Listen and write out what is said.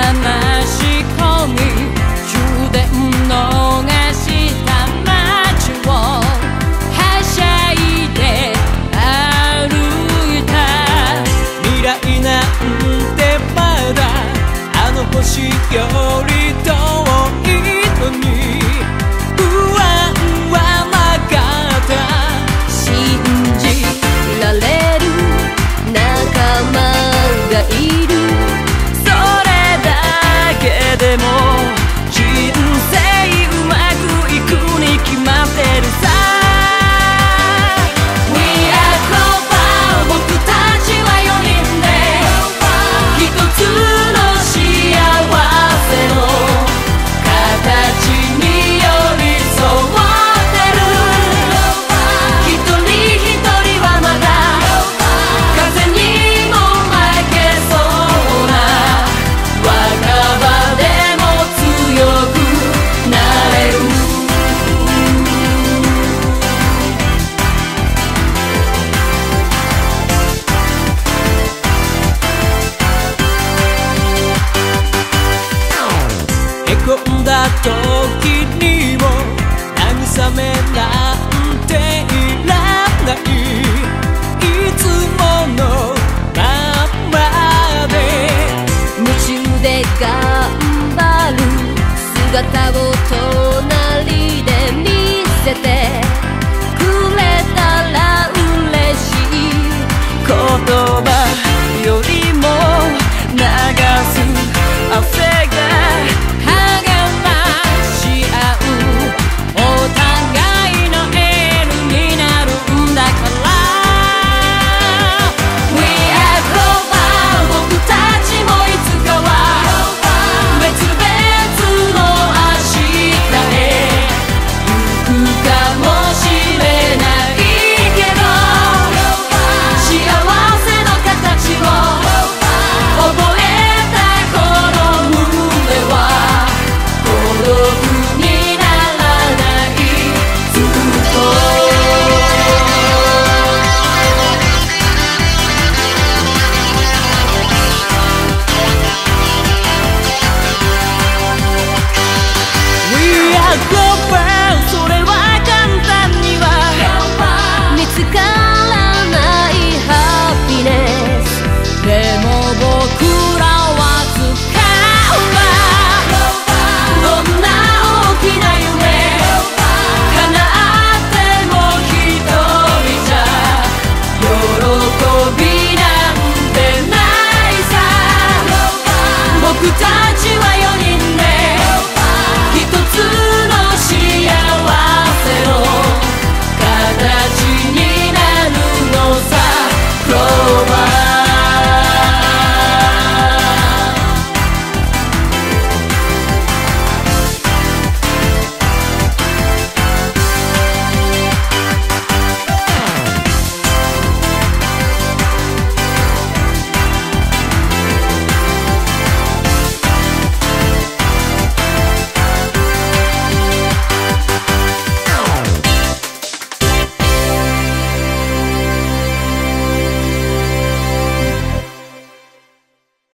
hanashikomi shuuden逃したマチをはしゃいで歩いた未来なんてまだあの星より遠いのに不安はなかった信じられる仲間がいるそれだけでも人生うまくいくに決まってるさ We are Clover 僕たちは4人で一つの幸せの形に寄り添ってる一人一人はまだ風にも負けそうな若葉でも強くなれるへこんだ時にも慰めなんていらないいつものままで夢中で頑張る姿を隣で見せて